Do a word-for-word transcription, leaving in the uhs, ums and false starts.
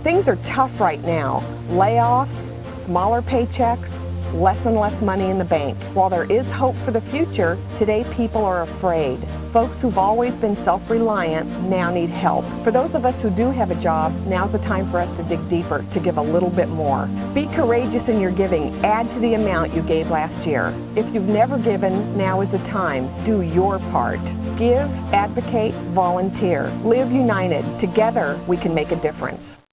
Things are tough right now. Layoffs, smaller paychecks, less and less money in the bank. While there is hope for the future, today people are afraid. Folks who've always been self-reliant now need help. For those of us who do have a job, now's the time for us to dig deeper, to give a little bit more. Be courageous in your giving. Add to the amount you gave last year. If you've never given, now is the time. Do your part. Give, advocate, volunteer. Live united. Together, we can make a difference.